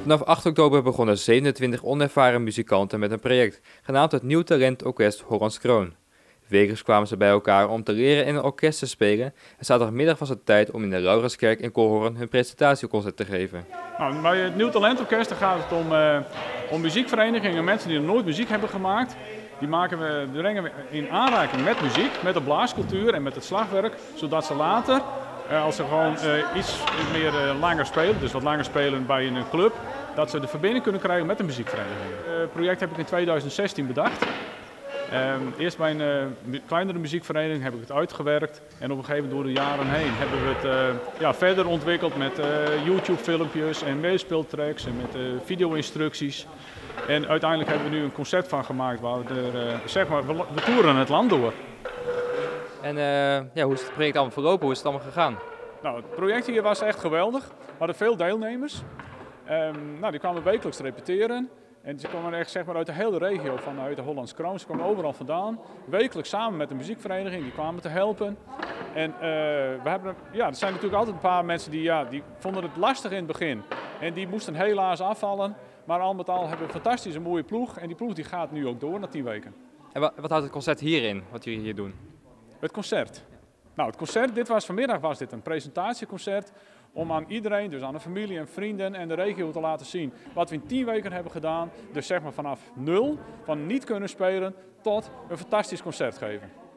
Vanaf 8 oktober begonnen 27 onervaren muzikanten met een project, genaamd het Nieuw Talent Orkest Hollands Kroon. Wekelijks kwamen ze bij elkaar om te leren in een orkest te spelen en zaterdagmiddag was het tijd om in de Laurenskerk in Kolhoorn hun presentatieconcert te geven. Nou, bij het Nieuw Talent Orkest gaat het om muziekverenigingen, mensen die nog nooit muziek hebben gemaakt. Die brengen we in aanraking met muziek, met de blaascultuur en met het slagwerk, zodat ze later, als ze gewoon iets meer langer spelen, dus wat langer spelen bij een club, dat ze de verbinding kunnen krijgen met de muziekvereniging. Het project heb ik in 2016 bedacht. Eerst bij een kleinere muziekvereniging heb ik het uitgewerkt en op een gegeven moment door de jaren heen hebben we het verder ontwikkeld met YouTube-filmpjes en meespeeltracks en met video-instructies. En uiteindelijk hebben we nu een concert van gemaakt waar we toeren het land door. En hoe is het project allemaal verlopen? Hoe is het allemaal gegaan? Nou, het project hier was echt geweldig. We hadden veel deelnemers. Die kwamen wekelijks repeteren. En ze kwamen echt uit de hele regio, vanuit de Hollands Kroon. Ze kwamen overal vandaan. Wekelijks samen met de muziekvereniging, die kwamen te helpen. En er zijn natuurlijk altijd een paar mensen die vonden het lastig in het begin. En die moesten helaas afvallen. Maar al met al hebben we een fantastische mooie ploeg. En die ploeg die gaat nu ook door na 10 weken. En wat houdt het concert hierin, wat jullie hier doen? Het concert. Nou, het concert, vanmiddag was dit een presentatieconcert om aan iedereen, dus aan de familie en vrienden en de regio te laten zien wat we in 10 weken hebben gedaan. Dus vanaf nul, van niet kunnen spelen tot een fantastisch concert geven.